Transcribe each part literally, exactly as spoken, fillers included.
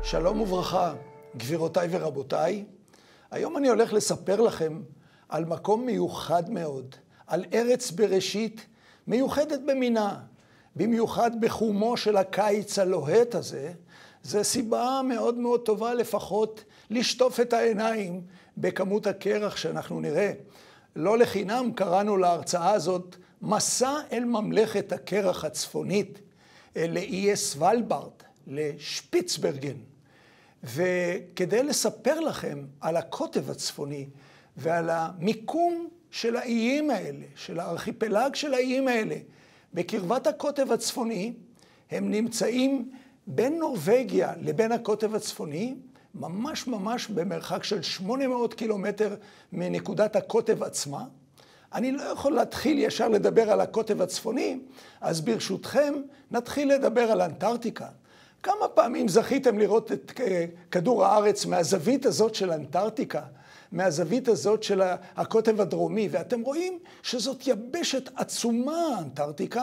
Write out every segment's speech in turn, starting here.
שלום וברכה, גבירותיי ורבותיי. היום אני הולך לספר לכם על מקום מיוחד מאוד, על ארץ בראשית מיוחדת במינה, במיוחד בחומו של הקיץ הלוהט הזה. זו סיבה מאוד מאוד טובה לפחות לשטוף את העיניים בכמות הקרח שאנחנו נראה. לא לחינם קראנו להרצאה הזאת מסע אל ממלכת הקרח הצפונית, לאיי סוולברד, לשפיצברגן. וכדי לספר לכם על הקוטב הצפוני ועל המיקום של האיים האלה, של הארכיפלג של האיים האלה, בקרבת הקוטב הצפוני, הם נמצאים בין נורווגיה לבין הקוטב הצפוני, ממש ממש במרחק של שמונה מאות קילומטר מנקודת הקוטב עצמה. אני לא יכול להתחיל ישר לדבר על הקוטב הצפוני, אז ברשותכם נתחיל לדבר על אנטארקטיקה. כמה פעמים זכיתם לראות את כדור הארץ מהזווית הזאת של אנטארקטיקה, מהזווית הזאת של הקוטב הדרומי, ואתם רואים שזאת יבשת עצומה, אנטארקטיקה,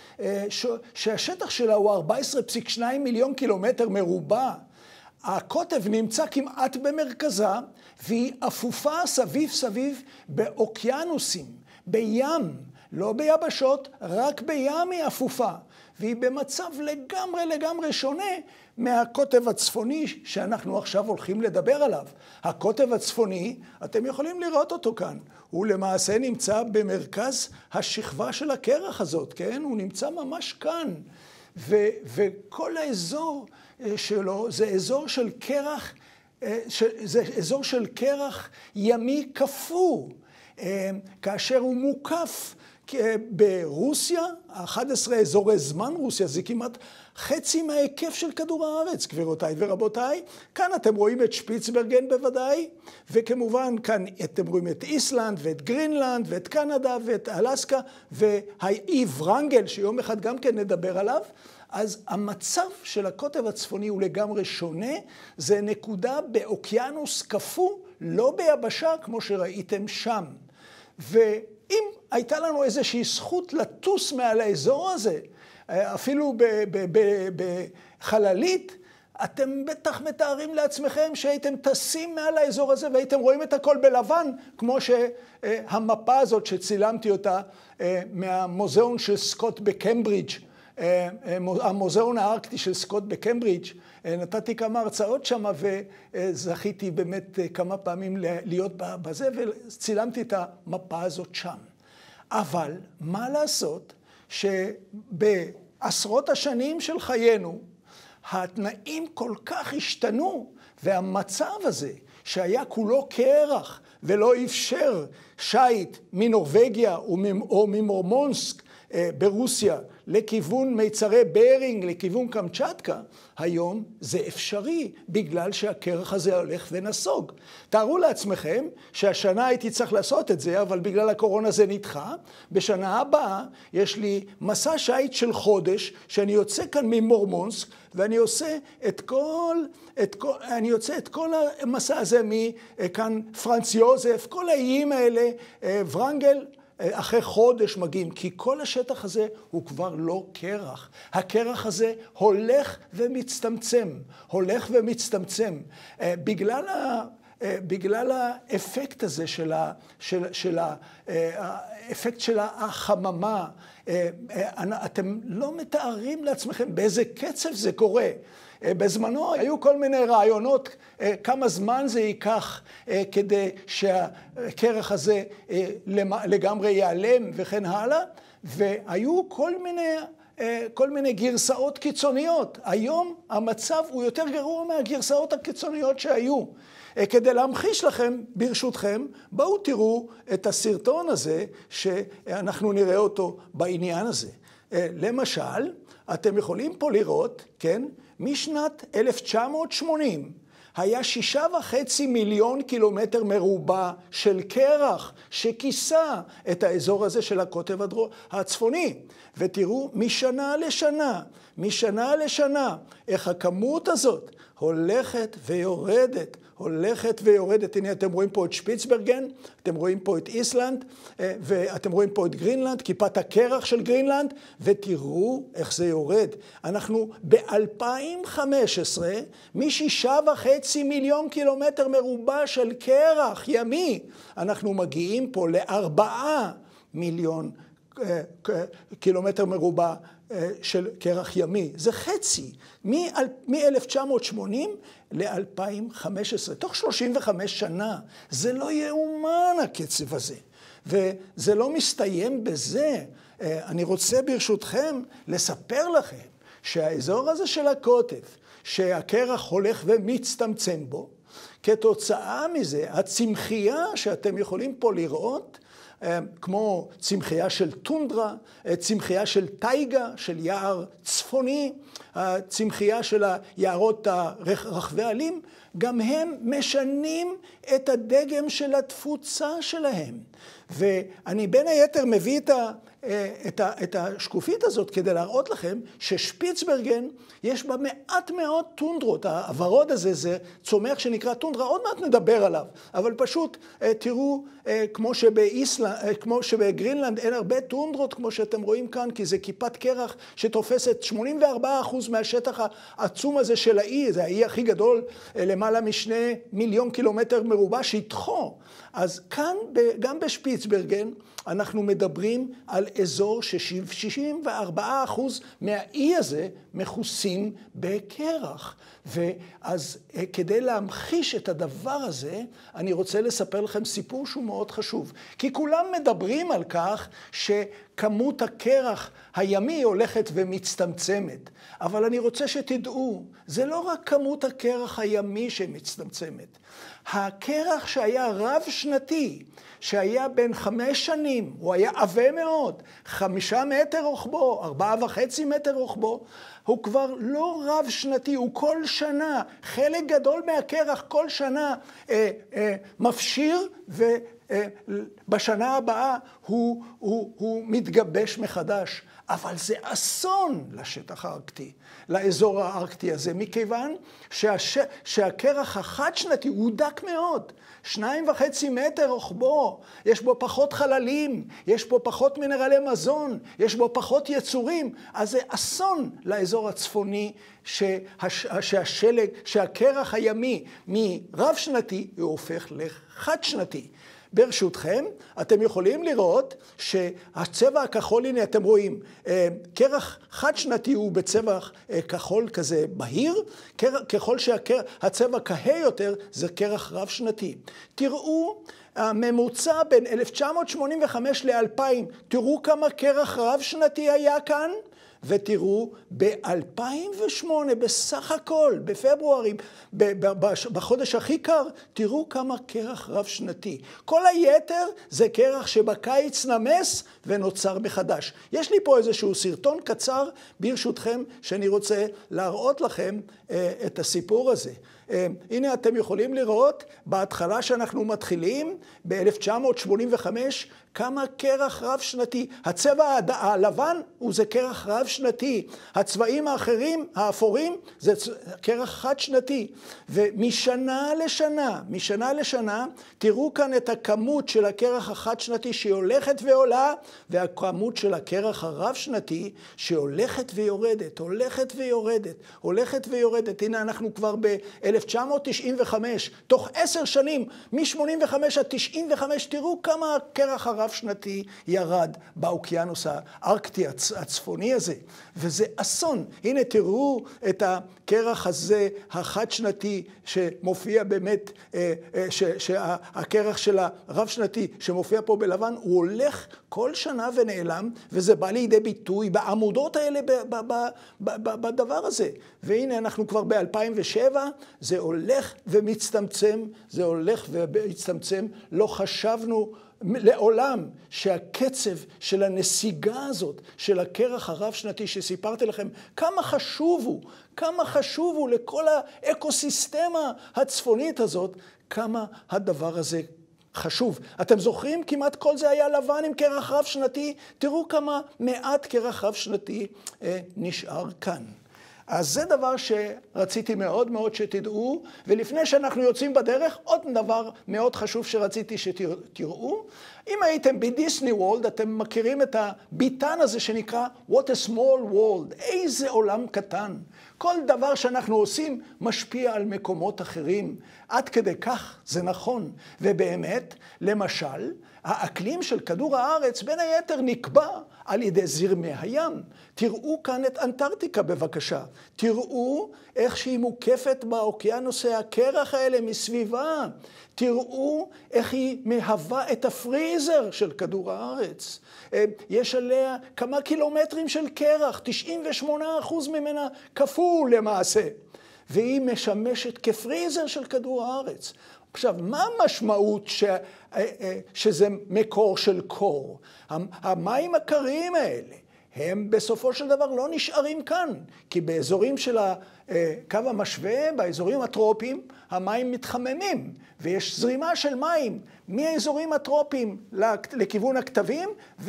שהשטח שלה הוא ארבע עשרה נקודה שתיים מיליון קילומטר מרובע. הקוטב נמצא כמעט במרכזה, והיא אפופה סביב סביב באוקיינוסים, בים, לא ביבשות, רק בים היא אפופה. והיא במצב לגמרי לגמרי שונה מהקוטב הצפוני שאנחנו עכשיו הולכים לדבר עליו. הקוטב הצפוני, אתם יכולים לראות אותו כאן, הוא למעשה נמצא במרכז השכבה של הקרח הזאת, כן? הוא נמצא ממש כאן. ו- וכל האזור שלו זה אזור של קרח, זה אזור של קרח ימי כפו, כאשר הוא מוקף ברוסיה, אחד עשר אזורי זמן רוסיה, זה כמעט חצי מההיקף של כדור הארץ, גבירותיי ורבותיי. כאן אתם רואים את שפיצברגן בוודאי, וכמובן כאן אתם רואים את איסלנד ואת גרינלנד ואת קנדה ואת אלסקה, והאי ורנגל שיום אחד גם כן נדבר עליו. אז המצב של הקוטב הצפוני הוא לגמרי שונה, זה נקודה באוקיינוס כפו, לא ביבשה כמו שראיתם שם. ואם הייתה לנו איזושהי זכות לטוס מעל האזור הזה, אפילו בחללית, אתם בטח מתארים לעצמכם שהייתם טסים מעל האזור הזה והייתם רואים את הכל בלבן, כמו שהמפה הזאת שצילמתי אותה מהמוזיאון של סקוט בקמברידג', המוזיאון הארקטי של סקוט בקמברידג'. נתתי כמה הרצאות שם וזכיתי באמת כמה פעמים להיות בזה וצילמתי את המפה הזאת שם. אבל מה לעשות שבעשרות השנים של חיינו התנאים כל כך השתנו, והמצב הזה שהיה כולו קרח ולא אפשר שייט מנורווגיה או ממורמונסק ברוסיה לכיוון מיצרי ברינג, לכיוון קמצ'טקה, היום זה אפשרי בגלל שהקרח הזה הולך ונסוג. תארו לעצמכם שהשנה הייתי צריך לעשות את זה, אבל בגלל הקורונה זה נדחה. בשנה הבאה יש לי מסע שייט של חודש שאני יוצא כאן ממורמונסק, ואני עושה את כל, את כל, אני יוצא את כל המסע הזה מכאן פרנץ יוזף, כל האיים האלה, ורנגל, אחרי חודש מגיעים, כי כל השטח הזה הוא כבר לא קרח. הקרח הזה הולך ומצטמצם, הולך ומצטמצם. בגלל ה... בגלל האפקט הזה של ה... של, של ה... האפקט של החממה, אתם לא מתארים לעצמכם באיזה קצב זה קורה. בזמנו היו כל מיני רעיונות כמה זמן זה ייקח כדי שהקרח הזה לגמרי ייעלם וכן הלאה, והיו כל מיני, כל מיני גרסאות קיצוניות. היום המצב הוא יותר גרוע מהגרסאות הקיצוניות שהיו. כדי להמחיש לכם, ברשותכם, בואו תראו את הסרטון הזה שאנחנו נראה אותו בעניין הזה. למשל, אתם יכולים פה לראות, כן, משנת אלף תשע מאות שמונים היה שישה וחצי מיליון קילומטר מרובע של קרח שכיסה את האזור הזה של הקוטב הצפוני. ותראו משנה לשנה, משנה לשנה, איך הכמות הזאת הולכת ויורדת, הולכת ויורדת. הנה אתם רואים פה את שפיצברגן, אתם רואים פה את איסלנד, ואתם רואים פה את גרינלנד, כיפת הקרח של גרינלנד, ותראו איך זה יורד. אנחנו ב-אלפיים וחמש עשרה, משישה וחצי מיליון קילומטר מרובע של קרח ימי, אנחנו מגיעים פה לארבעה מיליון קילומטר מרובע של קרח ימי. זה חצי, מ-אלף תשע מאות שמונים ל-אלפיים וחמש עשרה, תוך שלושים וחמש שנה. זה לא יאומן הקצב הזה. וזה לא מסתיים בזה. אני רוצה ברשותכם לספר לכם שהאזור הזה של הקוטב, שהקרח הולך ומצטמצם בו, כתוצאה מזה, הצמחייה שאתם יכולים פה לראות, כמו צמחייה של טונדרה, צמחייה של טייגה, של יער צפוני, צמחייה של היערות רחבי עלים, גם הם משנים את הדגם של התפוצה שלהם. ואני בין היתר מביא את, ה, את, ה, את השקופית הזאת כדי להראות לכם ששפיצברגן יש בה מעט מאוד טונדרות. הוורוד הזה זה צומח שנקרא טונדרה, עוד מעט נדבר עליו. אבל פשוט תראו, כמו, שבאיסלנד, כמו שבגרינלנד אין הרבה טונדרות, כמו שאתם רואים כאן, כי זה כיפת קרח שתופסת שמונים וארבעה אחוז מהשטח העצום הזה של האי, זה האי הכי גדול, למעלה משני מיליון קילומטר מרובע שטחו. אז כאן, גם בשפיצברגן, אנחנו מדברים על אזור ש-שישים וארבעה אחוז מהאי הזה מכוסים בקרח. ואז כדי להמחיש את הדבר הזה, אני רוצה לספר לכם סיפור שהוא מאוד חשוב. כי כולם מדברים על כך שכמות הקרח הימי הולכת ומצטמצמת. אבל אני רוצה שתדעו, זה לא רק כמות הקרח הימי שמצטמצמת. הקרח שהיה רב שנתי, שהיה בין חמש שנים, הוא היה עבה מאוד, חמישה מטר רוחבו, ארבעה וחצי מטר רוחבו, הוא כבר לא רב שנתי, הוא כל שנה, חלק גדול מהקרח כל שנה אה, אה, מפשיר, ובשנה אה, הבאה הוא, הוא, הוא מתגבש מחדש. אבל זה אסון לשטח הארקטי, לאזור הארקטי הזה, מכיוון שהש... שהקרח החד שנתי הוא דק מאוד, שניים וחצי מטר רוחבו, יש בו פחות חללים, יש בו פחות מינרלי מזון, יש בו פחות יצורים, אז זה אסון לאזור הצפוני שהש... שהשלג, שהקרח הימי מרב שנתי הוא הופך לחד שנתי. ברשותכם, אתם יכולים לראות שהצבע הכחול, הנה אתם רואים, קרח חד שנתי הוא בצבע כחול כזה בהיר, ככל שהצבע כהה יותר זה קרח רב שנתי. תראו, הממוצע בין אלף תשע מאות שמונים וחמש ל-אלפיים, תראו כמה קרח רב שנתי היה כאן, ותראו, ב-אלפיים ושמונה, בסך הכל, בפברואר, בחודש הכי קר, תראו כמה קרח רב שנתי. כל היתר זה קרח שבקיץ נמס ונוצר מחדש. יש לי פה איזשהו סרטון קצר, ברשותכם, שאני רוצה להראות לכם אה, את הסיפור הזה. אה, הנה אתם יכולים לראות, בהתחלה שאנחנו מתחילים, ב-אלף תשע מאות שמונים וחמש, כמה קרח רב שנתי. הצבע הלבן הוא זה קרח רב שנתי. הצבעים האחרים, האפורים, זה קרח חד שנתי. ומשנה לשנה, משנה לשנה, תראו כאן את הכמות של הקרח החד שנתי שהולכת ועולה, והכמות של הקרח הרב שנתי שהולכת ויורדת, הולכת ויורדת, הולכת ויורדת. הנה אנחנו כבר ב-אלף תשע מאות תשעים וחמש, תוך עשר שנים, מ-שמונים וחמש עד תשעים וחמש, תראו כמה הקרח הרב שנתי ירד באוקיינוס הארקטי הצפוני הזה. וזה אסון. הנה תראו את הקרח הזה החד שנתי שמופיע באמת, שהקרח של הרב שנתי שמופיע פה בלבן, הוא הולך כל שנה ונעלם, וזה בא לידי ביטוי בעמודות האלה בדבר הזה. והנה אנחנו כבר ב-אלפיים ושבע, זה הולך ומצטמצם, זה הולך ומצטמצם, לא חשבנו לעולם שהקצב של הנסיגה הזאת, של הקרח הרב שנתי שסיפרתי לכם, כמה חשוב הוא, כמה חשוב הוא לכל האקוסיסטמה הצפונית הזאת, כמה הדבר הזה חשוב. אתם זוכרים? כמעט כל זה היה לבן עם קרח רב שנתי, תראו כמה מעט קרח רב שנתי אה, נשאר כאן. אז זה דבר שרציתי מאוד מאוד שתדעו, ולפני שאנחנו יוצאים בדרך, עוד דבר מאוד חשוב שרציתי שתראו. אם הייתם בדיסני וולד, אתם מכירים את הביטן הזה שנקרא What a small world, איזה עולם קטן. כל דבר שאנחנו עושים משפיע על מקומות אחרים. עד כדי כך זה נכון. ובאמת, למשל, האקלים של כדור הארץ בין היתר נקבע על ידי זרמי הים. תראו כאן את אנטארקטיקה בבקשה. תראו איך שהיא מוקפת באוקיינוסי הקרח האלה מסביבה. תראו איך היא מהווה את הפריזר של כדור הארץ. יש עליה כמה קילומטרים של קרח, תשעים ושמונה אחוז ממנה כפול למעשה. והיא משמשת כפריזר של כדור הארץ. עכשיו, מה המשמעות ש... שזה מקור של קור? המים הקרים האלה, הם בסופו של דבר לא נשארים כאן, כי באזורים של הקו המשווה, באזורים הטרופיים, המים מתחממים, ויש זרימה של מים מהאזורים הטרופיים לכיוון הכתבים,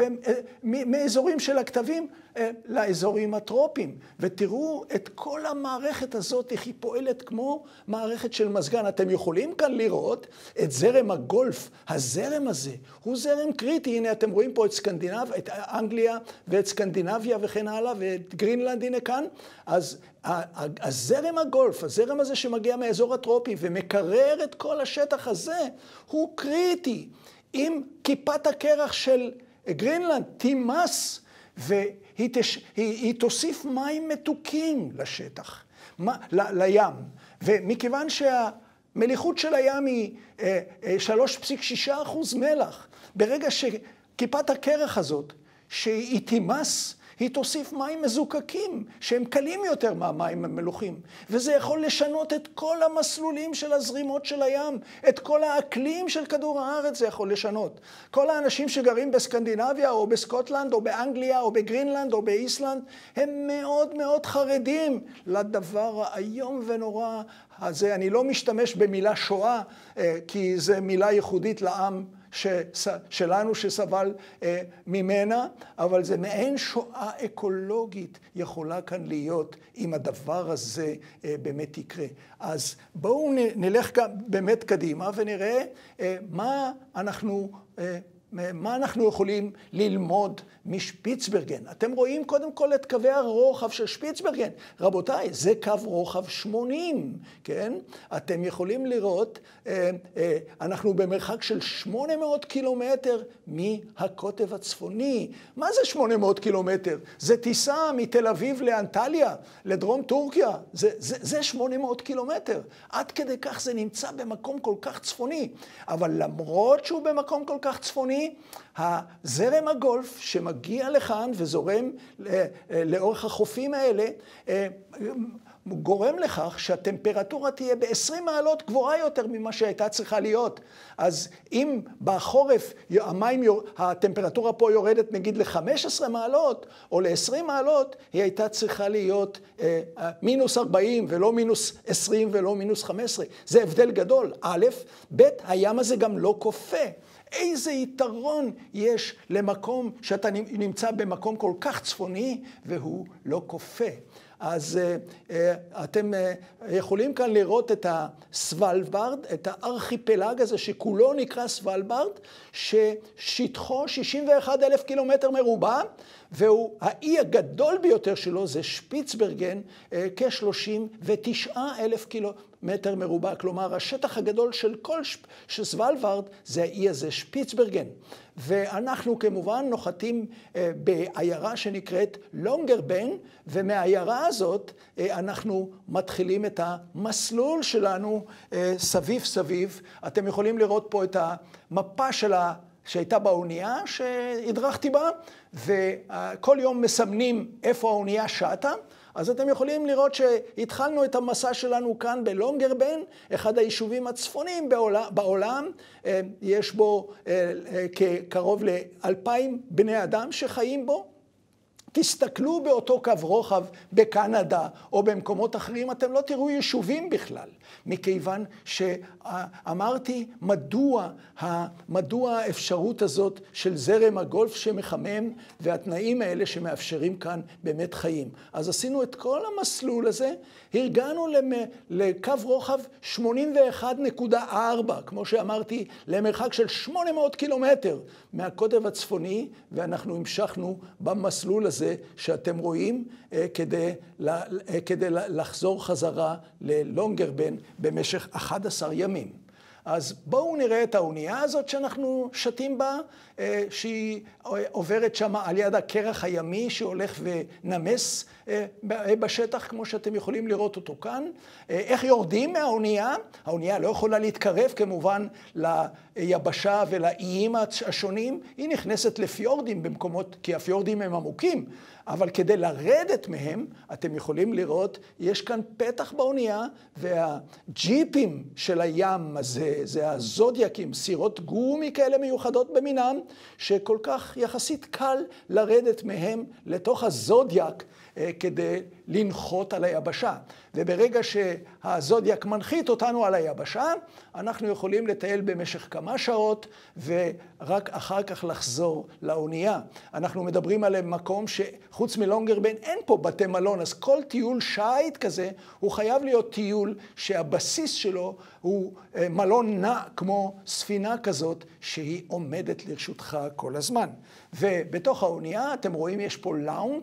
ומאזורים של הכתבים לאזורים הטרופיים. ותראו את כל המערכת הזאת, איך היא פועלת כמו מערכת של מזגן. אתם יכולים כאן לראות את זרם הגולף. הזרם הזה הוא זרם קריטי. הנה אתם רואים פה את סקנדינב, את אנגליה ואת סקנדינביה וכן הלאה, ואת גרינלנד הנה כאן. אז הזרם הגולף, הזרם הזה שמגיע מהאזור הטרופי ומקרר את כל השטח הזה, הוא קריטי. אם כיפת הקרח של גרינלנד תימס, והיא תש... היא, היא תוסיף מים מתוקים לשטח, מה, ל, לים. ומכיוון שהמליחות של הים היא שלוש נקודה שש אחוז מלח, ברגע שכיפת הקרח הזאת, שהיא תימס, היא תוסיף מים מזוקקים, שהם קלים יותר מהמים המלוחים. וזה יכול לשנות את כל המסלולים של הזרימות של הים, את כל האקלים של כדור הארץ זה יכול לשנות. כל האנשים שגרים בסקנדינביה, או בסקוטלנד, או באנגליה, או בגרינלנד, או באיסלנד, הם מאוד מאוד חרדים לדבר האיום ונורא הזה. אני לא משתמש במילה שואה, כי זו מילה ייחודית לעם שלנו שסבל אה, ממנה, אבל זה מעין שואה אקולוגית יכולה כאן להיות אם הדבר הזה אה, באמת יקרה. אז בואו נלך גם באמת קדימה ונראה אה, מה אנחנו אה, מה אנחנו יכולים ללמוד משפיצברגן. אתם רואים קודם כל את קווי הרוחב של שפיצברגן. רבותיי, זה קו רוחב שמונים, כן? אתם יכולים לראות, אנחנו במרחק של שמונה מאות קילומטר מהקוטב הצפוני. מה זה שמונה מאות קילומטר? זה טיסה מתל אביב לאנטליה, לדרום טורקיה. זה, זה, זה שמונה מאות קילומטר. עד כדי כך זה נמצא במקום כל כך צפוני. אבל למרות שהוא במקום כל כך צפוני, הזרם הגולף שמגיע לכאן וזורם לאורך החופים האלה, גורם לכך שהטמפרטורה תהיה ב-עשרים מעלות גבוהה יותר ממה שהייתה צריכה להיות. אז אם בחורף המים, הטמפרטורה פה יורדת נגיד ל-חמש עשרה מעלות או ל-עשרים מעלות, היא הייתה צריכה להיות אה, מינוס ארבעים ולא מינוס עשרים ולא מינוס חמש עשרה. זה הבדל גדול. א', ב', הים הזה גם לא קופא. איזה יתרון יש למקום שאתה נמצא במקום כל כך צפוני והוא לא קופא. אז uh, uh, אתם uh, יכולים כאן לראות את הסוולברד, את הארכיפלג הזה שכולו נקרא סוולברד, ששטחו שישים ואחד אלף קילומטר מרובע, והוא האי הגדול ביותר שלו זה שפיצברגן, uh, כ-שלושים ותשעה אלף קילומטר מרובע. כלומר, השטח הגדול של כל של סוולברד זה האי הזה, שפיצברגן. ואנחנו כמובן נוחתים אה, בעיירה שנקראת לונגרבן, ומהעיירה הזאת אה, אנחנו מתחילים את המסלול שלנו אה, סביב סביב. אתם יכולים לראות פה את המפה של ה... שהייתה באונייה שהדרכתי בה, וכל יום מסמנים איפה האונייה שטה. אז אתם יכולים לראות שהתחלנו את המסע שלנו כאן בלונגרבן, אחד היישובים הצפוניים בעולם. יש בו כקרוב לאלפיים בני אדם שחיים בו. תסתכלו באותו קו רוחב בקנדה או במקומות אחרים, אתם לא תראו יישובים בכלל. מכיוון שאמרתי מדוע, מדוע האפשרות הזאת של זרם הגולף שמחמם והתנאים האלה שמאפשרים כאן באמת חיים. אז עשינו את כל המסלול הזה, הרגענו לקו רוחב שמונים ואחת נקודה ארבע, כמו שאמרתי, למרחק של שמונה מאות קילומטר מהקוטב הצפוני, ואנחנו המשכנו במסלול הזה שאתם רואים כדי, כדי לחזור חזרה ללונגרבן במשך אחד עשר ימים. אז בואו נראה את האונייה הזאת שאנחנו שתים בה, שהיא עוברת שם על יד הקרח הימי שהולך ונמס בשטח, כמו שאתם יכולים לראות אותו כאן. איך יורדים מהאונייה? האונייה לא יכולה להתקרב כמובן ליבשה ולאיים השונים, היא נכנסת לפיורדים במקומות, כי הפיורדים הם עמוקים, אבל כדי לרדת מהם, אתם יכולים לראות, יש כאן פתח באונייה, והג'יפים של הים הזה, זה הזודיאקים, סירות גומי כאלה מיוחדות במינם, שכל כך יחסית קל לרדת מהם לתוך הזודיאק, כדי לנחות על היבשה. וברגע שהזודיאק מנחית אותנו על היבשה, אנחנו יכולים לטייל במשך כמה שעות, ורק אחר כך לחזור לאונייה. אנחנו מדברים על מקום שחוץ מלונגרבן אין פה בתי מלון, אז כל טיול שייט כזה, הוא חייב להיות טיול שהבסיס שלו הוא מלון נע, כמו ספינה כזאת, שהיא עומדת לרשותך כל הזמן. ובתוך האונייה, אתם רואים, יש פה לאונג',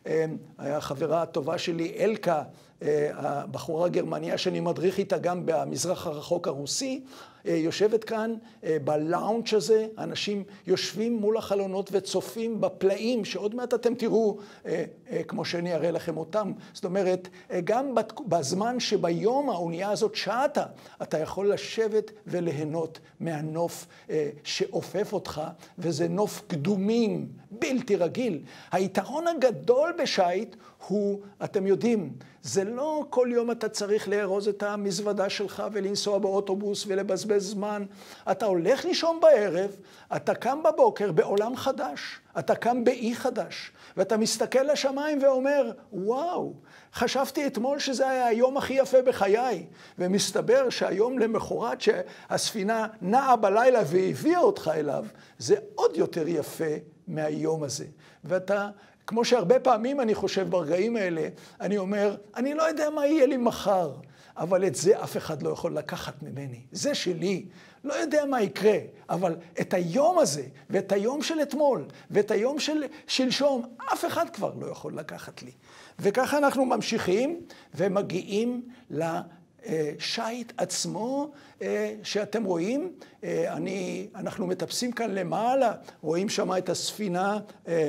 החברה הטובה שלי, אלקה, הבחורה גרמניה שאני מדריך איתה גם במזרח הרחוק הרוסי, יושבת כאן בלאונג' הזה, אנשים יושבים מול החלונות וצופים בפלאים שעוד מעט אתם תראו, כמו שאני אראה לכם אותם. זאת אומרת, גם בזמן שביום האונייה הזאת שעתה, אתה יכול לשבת וליהנות מהנוף שאופף אותך, וזה נוף קדומים, בלתי רגיל. היתרון הגדול בשייט הוא, אתם יודעים, זה לא כל יום אתה צריך לארוז את המזוודה שלך ולנסוע באוטובוס ולבזבז זמן. אתה הולך לישון בערב, אתה קם בבוקר בעולם חדש, אתה קם באי חדש, ואתה מסתכל לשמיים ואומר, וואו, חשבתי אתמול שזה היה היום הכי יפה בחיי, ומסתבר שהיום למחרת שהספינה נעה בלילה והביאה אותך אליו, זה עוד יותר יפה מהיום הזה. ואתה, כמו שהרבה פעמים אני חושב ברגעים האלה, אני אומר, אני לא יודע מה יהיה לי מחר, אבל את זה אף אחד לא יכול לקחת ממני. זה שלי. לא יודע מה יקרה, אבל את היום הזה, ואת היום של אתמול, ואת היום של שלשום, אף אחד כבר לא יכול לקחת לי. וככה אנחנו ממשיכים ומגיעים לשייט עצמו, שאתם רואים. אני, אנחנו מטפסים כאן למעלה, רואים שם את הספינה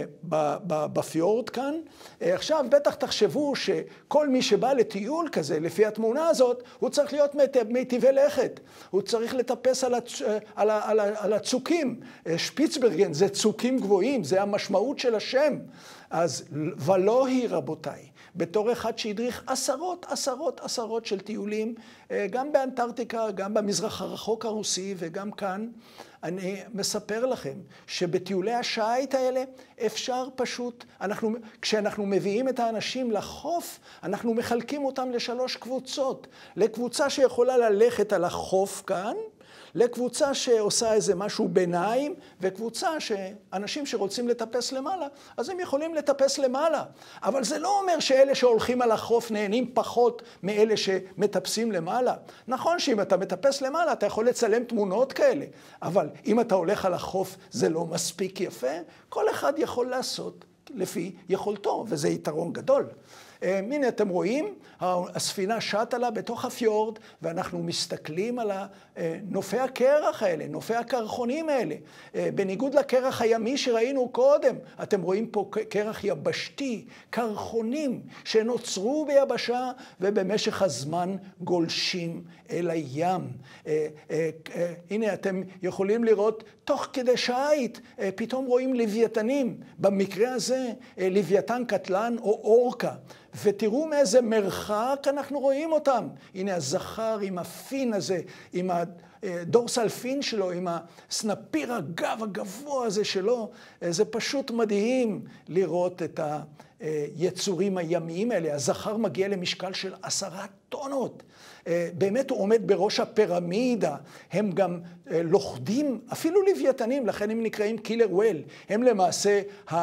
בפיורד כאן. עכשיו בטח תחשבו שכל מי שבא לטיול כזה, לפי התמונה הזאת, הוא צריך להיות מיטיבי לכת. הוא צריך לטפס על, הצ... על, ה... על, ה... על הצוקים. שפיצברגן זה צוקים גבוהים, זה המשמעות של השם. אז ולא היא, רבותיי, בתור אחד שהדריך עשרות, עשרות, עשרות של טיולים, גם באנטארקטיקה, גם במזרח הרחוק הרוסי וגם כאן, אני מספר לכם שבטיולי השייט האלה אפשר פשוט, אנחנו, כשאנחנו מביאים את האנשים לחוף, אנחנו מחלקים אותם לשלוש קבוצות. לקבוצה שיכולה ללכת על החוף כאן, לקבוצה שעושה איזה משהו ביניים, וקבוצה שאנשים שרוצים לטפס למעלה, אז הם יכולים לטפס למעלה. אבל זה לא אומר שאלה שהולכים על החוף נהנים פחות מאלה שמטפסים למעלה. נכון שאם אתה מטפס למעלה, אתה יכול לצלם תמונות כאלה, אבל אם אתה הולך על החוף זה לא מספיק יפה, כל אחד יכול לעשות לפי יכולתו, וזה יתרון גדול. הנה אתם רואים, הספינה שטה לה בתוך הפיורד, ואנחנו מסתכלים על נופי הקרח האלה, נופי הקרחונים האלה. בניגוד לקרח הימי שראינו קודם, אתם רואים פה קרח יבשתי, קרחונים שנוצרו ביבשה ובמשך הזמן גולשים אל הים. הנה אתם יכולים לראות, תוך כדי שייט, פתאום רואים לוויתנים. במקרה הזה, לוויתן קטלן או אורקה. ותראו מאיזה מרחק אנחנו רואים אותם. הנה הזכר עם הפין הזה, עם הדורסל פין שלו, עם הסנפיר הגב הגבוה הזה שלו. זה פשוט מדהים לראות את היצורים הימיים האלה. הזכר מגיע למשקל של עשרה טונות. באמת הוא עומד בראש הפירמידה. הם גם לוכדים, אפילו לוויתנים, לכן הם נקראים קילר וויל. הם למעשה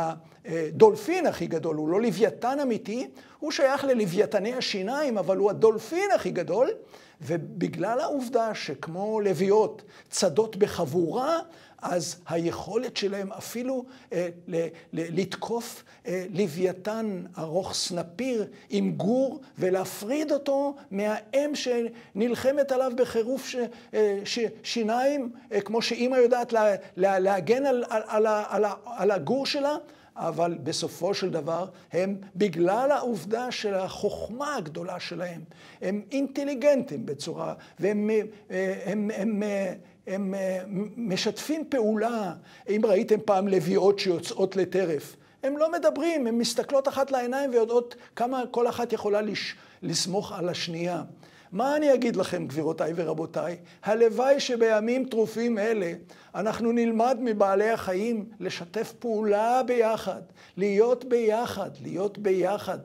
הדולפין הכי גדול, הוא לא לוויתן אמיתי, הוא שייך ללוויתני השיניים, אבל הוא הדולפין הכי גדול, ובגלל העובדה שכמו לוויות צדות בחבורה, אז היכולת שלהם אפילו אה, ל- ל- לתקוף אה, לוויתן ארוך סנפיר עם גור ולהפריד אותו מהאם שנלחמת עליו בחירוף ש- אה, ש- שיניים, אה, כמו שאמא יודעת לה- לה- להגן על, על, על, על, על הגור שלה, אבל בסופו של דבר הם, בגלל העובדה של החוכמה הגדולה שלהם, הם אינטליגנטים בצורה, והם הם, הם, הם, הם משתפים פעולה. אם ראיתם פעם לביאות שיוצאות לטרף, הם לא מדברים, הם מסתכלות אחת לעיניים ויודעות כמה כל אחת יכולה לש, לסמוך על השנייה. מה אני אגיד לכם, גבירותיי ורבותיי? הלוואי שבימים טרופים אלה אנחנו נלמד מבעלי החיים לשתף פעולה ביחד, להיות ביחד, להיות ביחד,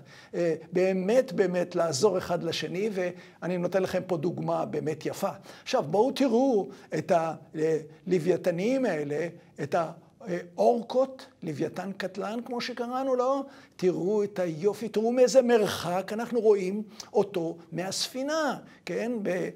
באמת באמת לעזור אחד לשני, ואני נותן לכם פה דוגמה באמת יפה. עכשיו בואו תראו את הלוויתנים האלה, את ה... אורקות, לוויתן קטלן, כמו שקראנו לו, תראו את היופי, תראו מאיזה מרחק אנחנו רואים אותו מהספינה, כן?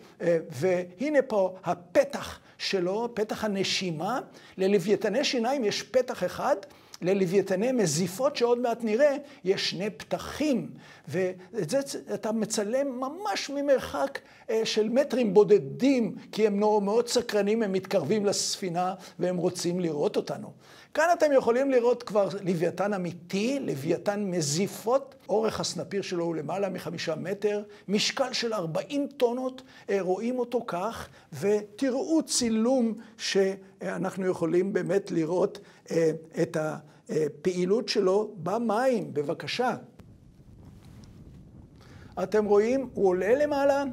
והנה פה הפתח שלו, פתח הנשימה, ללוויתני שיניים יש פתח אחד, ללוויתני מזיפות שעוד מעט נראה, יש שני פתחים, ואת זה אתה מצלם ממש ממרחק של מטרים בודדים, כי הם מאוד סקרנים, הם מתקרבים לספינה והם רוצים לראות אותנו. כאן אתם יכולים לראות כבר לוויתן אמיתי, לוויתן מזיפות, אורך הסנפיר שלו הוא למעלה מחמישה מטר, משקל של ארבעים טונות, רואים אותו כך, ותראו צילום שאנחנו יכולים באמת לראות את הפעילות שלו במים, בבקשה. אתם רואים, הוא עולה למעלה,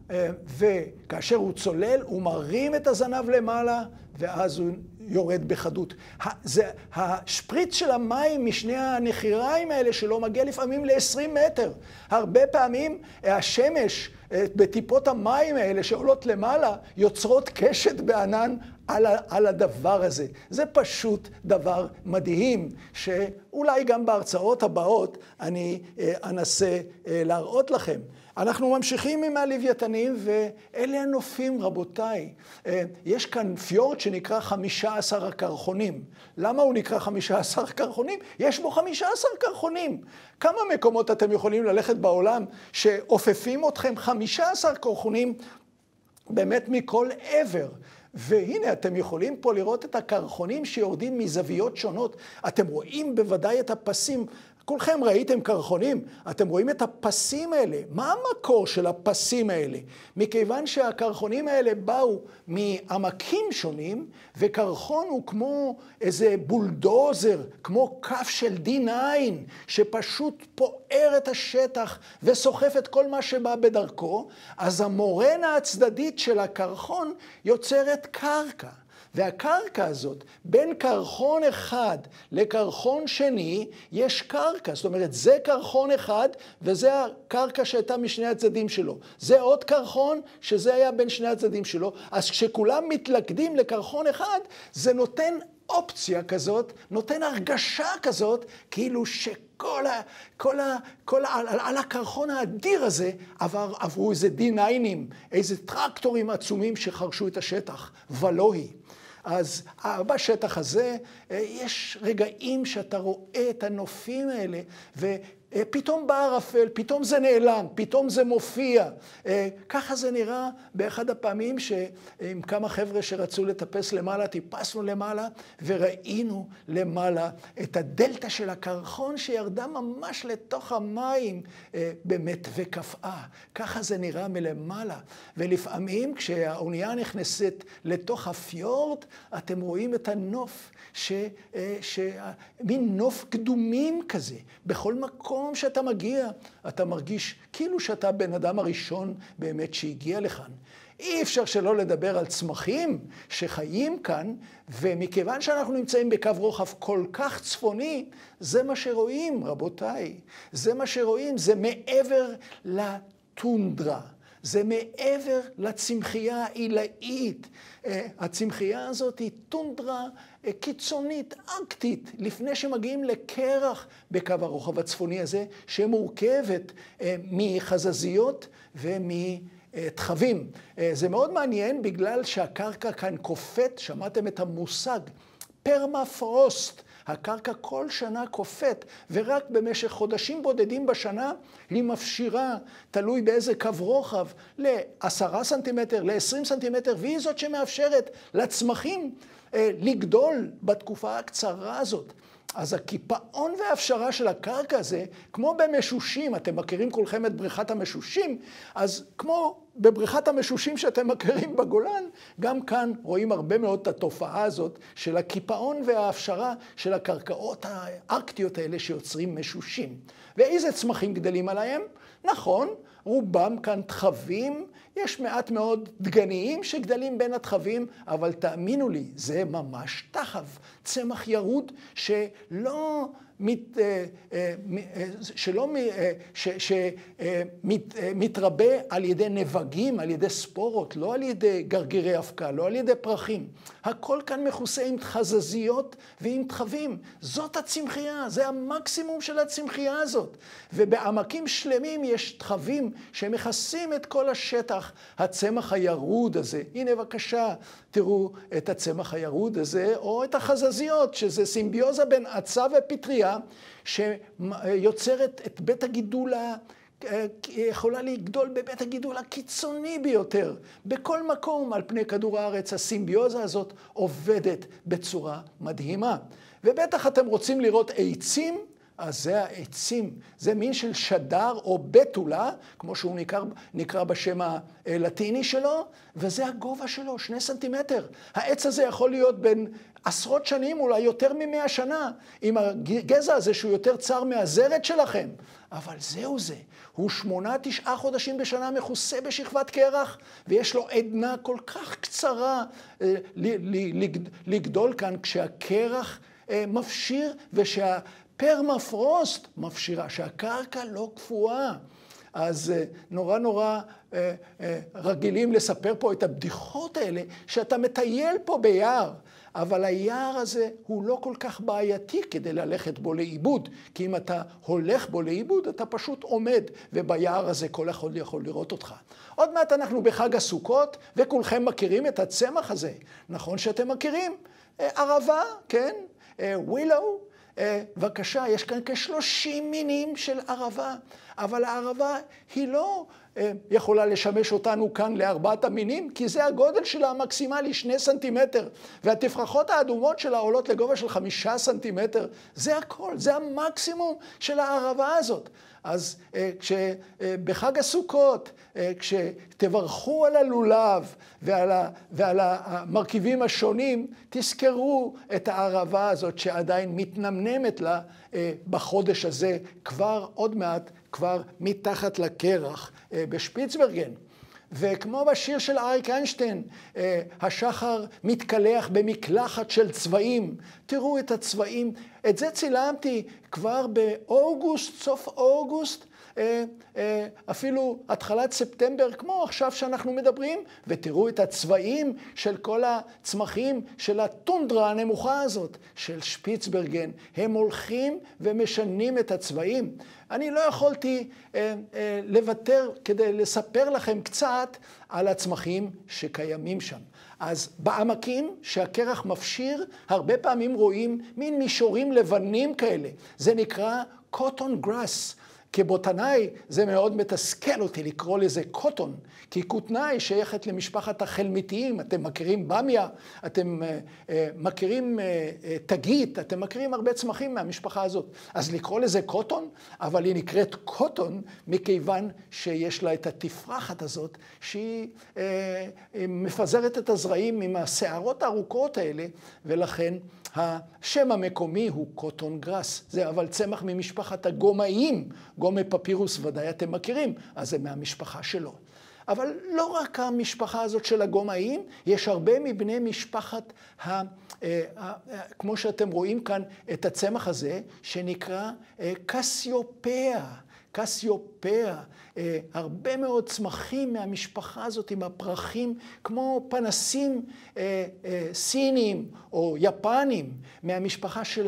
וכאשר הוא צולל, הוא מרים את הזנב למעלה, ואז הוא יורד בחדות. זה השפריץ של המים משני הנחיריים האלה שלו מגיע לפעמים ל-עשרים מטר. הרבה פעמים השמש בטיפות המים האלה שעולות למעלה יוצרות קשת בענן על, על הדבר הזה. זה פשוט דבר מדהים, שאולי גם בהרצאות הבאות אני אנסה להראות לכם. אנחנו ממשיכים עם הלוויתנים, ואלה הנופים, רבותיי. יש כאן פיורד שנקרא חמישה עשר הקרחונים. למה הוא נקרא חמישה עשר קרחונים? יש בו חמישה עשר קרחונים. כמה מקומות אתם יכולים ללכת בעולם שאופפים אתכם חמישה עשר קרחונים באמת מכל עבר? והנה אתם יכולים פה לראות את הקרחונים שיורדים מזוויות שונות. אתם רואים בוודאי את הפסים. כולכם ראיתם קרחונים, אתם רואים את הפסים האלה. מה המקור של הפסים האלה? מכיוון שהקרחונים האלה באו מעמקים שונים, וקרחון הוא כמו איזה בולדוזר, כמו כף של די תשע, שפשוט פוער את השטח וסוחף את כל מה שבא בדרכו, אז המורנה הצדדית של הקרחון יוצרת קרקע. והקרקע הזאת, בין קרחון אחד לקרחון שני, יש קרקע. זאת אומרת, זה קרחון אחד, וזה הקרקע שהייתה משני הצדדים שלו. זה עוד קרחון שזה היה בין שני הצדדים שלו. אז כשכולם מתלכדים לקרחון אחד, זה נותן אופציה כזאת, נותן הרגשה כזאת, כאילו שכל ה... כל ה... כל ה... על, על הקרחון האדיר הזה עבר, עברו איזה די תשעים, איזה טרקטורים עצומים שחרשו את השטח, ולא היא. אז בשטח הזה יש רגעים שאתה רואה את הנופים האלה, ופתאום בא ערפל, פתאום זה נעלם, פתאום זה מופיע. ככה זה נראה באחד הפעמים שעם כמה חבר'ה שרצו לטפס למעלה, טיפסנו למעלה, וראינו למעלה את הדלטה של הקרחון שירדה ממש לתוך המים באמת וקפאה. ככה זה נראה מלמעלה. ולפעמים כשהאונייה נכנסת לתוך הפיורד, אתם רואים את הנוף, ש, ש, מין נוף קדומים כזה. בכל מקום שאתה מגיע, אתה מרגיש כאילו שאתה בן אדם הראשון באמת שהגיע לכאן. אי אפשר שלא לדבר על צמחים שחיים כאן, ומכיוון שאנחנו נמצאים בקו רוחב כל כך צפוני, זה מה שרואים, רבותיי. זה מה שרואים, זה מעבר לטונדרה. זה מעבר לצמחייה העילאית. הצמחייה הזאת היא טונדרה קיצונית, ארקטית, לפני שמגיעים לקרח בקו הרוחב הצפוני הזה, שמורכבת מחזזיות ומתחבים. זה מאוד מעניין בגלל שהקרקע כאן קופאת, שמעתם את המושג, פרמפרוסט. הקרקע כל שנה קופאת, ורק במשך חודשים בודדים בשנה היא מפשירה, תלוי באיזה קו רוחב, לעשרה סנטימטר, לעשרים סנטימטר, והיא זאת שמאפשרת לצמחים אה, לגדול בתקופה הקצרה הזאת. אז הקיפאון וההפשרה של הקרקע הזה, כמו במשושים, אתם מכירים כולכם את בריכת המשושים, אז כמו בבריכת המשושים שאתם מכירים בגולן, גם כאן רואים הרבה מאוד את התופעה הזאת של הקיפאון וההפשרה של הקרקעות הארקטיות האלה שיוצרים משושים. ואיזה צמחים גדלים עליהם? נכון, רובם כאן תחבים, יש מעט מאוד דגניים שגדלים בין התחבים, אבל תאמינו לי, זה ממש תחב, צמח ירוד שלא מת, שלא מתרבה על ידי נבגים, על ידי ספורות, לא על ידי גרגירי אבקה, לא על ידי פרחים. הכל כאן מכוסה עם חזזיות ועם תחבים. זאת הצמחייה, זה המקסימום של הצמחייה הזאת. ובעמקים שלמים יש תחבים שמכסים את כל השטח, הצמח הירוד הזה. הנה בבקשה, תראו את הצמח הירוד הזה, או את החזזיות, שזה סימביוזה בין עצה ופטריה, שיוצרת את בית הגידול, יכולה לגדול בבית הגידול הקיצוני ביותר. בכל מקום על פני כדור הארץ הסימביוזה הזאת עובדת בצורה מדהימה. ובטח אתם רוצים לראות עצים, אז זה העצים, זה מין של שדר או בטולה, כמו שהוא נקרא, נקרא בשם הלטיני שלו, וזה הגובה שלו, שני סנטימטר. העץ הזה יכול להיות בין עשרות שנים, אולי יותר ממאה שנה, עם הגזע הזה שהוא יותר צר מהזרת שלכם. אבל זהו זה, הוא שמונה, תשעה חודשים בשנה מכוסה בשכבת קרח, ויש לו עדנה כל כך קצרה לגדול כאן, כשהקרח מפשיר ושה... פרמפרוסט מפשירה, שהקרקע לא קפואה. אז נורא נורא רגילים לספר פה את הבדיחות האלה, שאתה מטייל פה ביער, אבל היער הזה הוא לא כל כך בעייתי כדי ללכת בו לאיבוד, כי אם אתה הולך בו לאיבוד, אתה פשוט עומד, וביער הזה כל אחד יכול לראות אותך. עוד מעט אנחנו בחג הסוכות, וכולכם מכירים את הצמח הזה. נכון שאתם מכירים? ערבה, כן? ווילו. בבקשה, יש כאן כשלושים מינים של ערבה, אבל הערבה היא לא יכולה לשמש אותנו כאן לארבעת המינים, כי זה הגודל שלה המקסימלי, שני סנטימטר, והתפרחות האדומות שלה עולות לגובה של חמישה סנטימטר. זה הכל, זה המקסימום של הערבה הזאת. אז כשבחג הסוכות, כשתברכו על הלולב ועל, ה, ועל המרכיבים השונים, תזכרו את הערבה הזאת שעדיין מתנמנמת לה בחודש הזה, כבר עוד מעט, כבר מתחת לקרח בשפיצברגן. וכמו בשיר של אריק איינשטיין, השחר מתקלח במקלחת של צבעים. תראו את הצבעים. את זה צילמתי כבר באוגוסט, סוף אוגוסט, אפילו התחלת ספטמבר, כמו עכשיו שאנחנו מדברים, ותראו את הצבעים של כל הצמחים של הטונדרה הנמוכה הזאת, של שפיצברגן. הם הולכים ומשנים את הצבעים. אני לא יכולתי אה, אה, לוותר כדי לספר לכם קצת על הצמחים שקיימים שם. אז בעמקים שהקרח מפשיר, הרבה פעמים רואים מין מישורים לבנים כאלה. זה נקרא קוטון גראס. כבוטנאי זה מאוד מתסכל אותי לקרוא לזה קוטון, כי כותנה היא שייכת למשפחת החלמיתיים, אתם מכירים במיה, אתם uh, uh, מכירים uh, uh, תגית, אתם מכירים הרבה צמחים מהמשפחה הזאת. אז לקרוא לזה קוטון, אבל היא נקראת קוטון מכיוון שיש לה את התפרחת הזאת, שהיא uh, uh, מפזרת את הזרעים עם השערות הארוכות האלה, ולכן השם המקומי הוא קוטון גראס. זה אבל צמח ממשפחת הגומאים, גומי פפירוס ודאי אתם מכירים, אז זה מהמשפחה שלו. אבל לא רק המשפחה הזאת של הגומאים, יש הרבה מבני משפחת, ה, כמו שאתם רואים כאן, את הצמח הזה, שנקרא קסיופאה. קסיופאה, הרבה מאוד צמחים מהמשפחה הזאת עם הפרחים, כמו פנסים סינים או יפנים, מהמשפחה של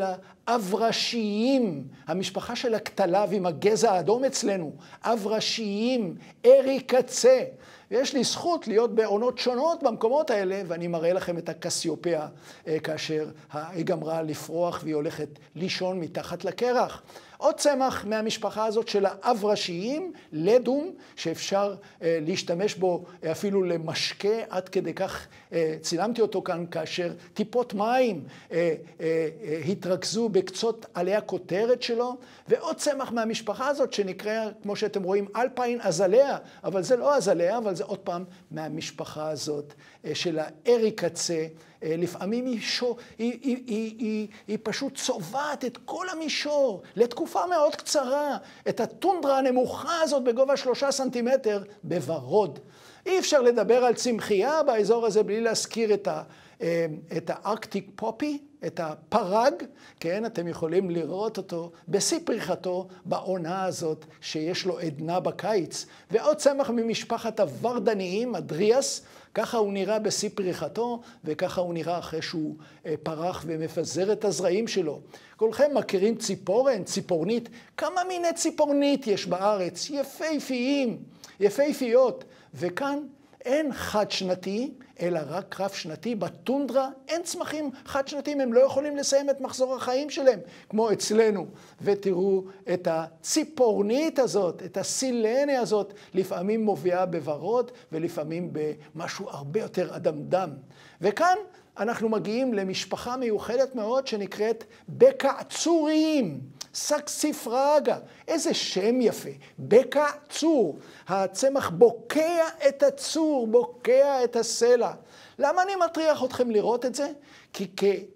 האברשיים, המשפחה של הכתליו עם הגזע האדום אצלנו, אברשיים, אריקצה. ויש לי זכות להיות בעונות שונות במקומות האלה, ואני מראה לכם את הקסיופאה כאשר היא גמרה לפרוח והיא הולכת לישון מתחת לקרח. עוד צמח מהמשפחה הזאת של האברשיים, לדום, שאפשר אה, להשתמש בו אפילו למשקה, עד כדי כך אה, צילמתי אותו כאן, כאשר טיפות מים אה, אה, אה, התרכזו בקצות עלי הכותרת שלו, ועוד צמח מהמשפחה הזאת שנקרא, כמו שאתם רואים, אלפיין אזליה, אבל זה לא אזליה, אבל זה עוד פעם מהמשפחה הזאת אה, של האריקצה. לפעמים היא, שור, היא, היא, היא, היא, היא פשוט צובעת את כל המישור לתקופה מאוד קצרה, את הטונדרה הנמוכה הזאת בגובה שלושה סנטימטר בוורוד. אי אפשר לדבר על צמחייה באזור הזה בלי להזכיר את, ה, את הארקטיק פופי, את הפרג, כן, אתם יכולים לראות אותו בשיא פריחתו בעונה הזאת שיש לו עדנה בקיץ. ועוד צמח ממשפחת הוורדניים, הדריאס, ככה הוא נראה בשיא פריחתו, וככה הוא נראה אחרי שהוא פרח ומפזר את הזרעים שלו. כולכם מכירים ציפורן, ציפורנית. כמה מיני ציפורנית יש בארץ? יפהפיים, יפהפיות. וכאן אין חד שנתי, אלא רק רב שנתי. בטונדרה אין צמחים חד שנתיים, הם לא יכולים לסיים את מחזור החיים שלהם, כמו אצלנו. ותראו את הציפורנית הזאת, את הסילנה הזאת, לפעמים מובילה בוורוד, ולפעמים במשהו הרבה יותר אדמדם. וכאן אנחנו מגיעים למשפחה מיוחדת מאוד שנקראת בקעצוריים, סקסיפרגה. איזה שם יפה, בקעצור. הצמח בוקע את הצור, בוקע את הסלע. למה אני מטריח אתכם לראות את זה? כי